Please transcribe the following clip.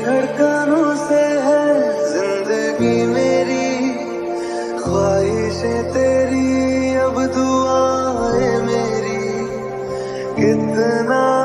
धड़कनों से है जिंदगी मेरी, ख्वाहिशें तेरी अब दुआएं मेरी, कितना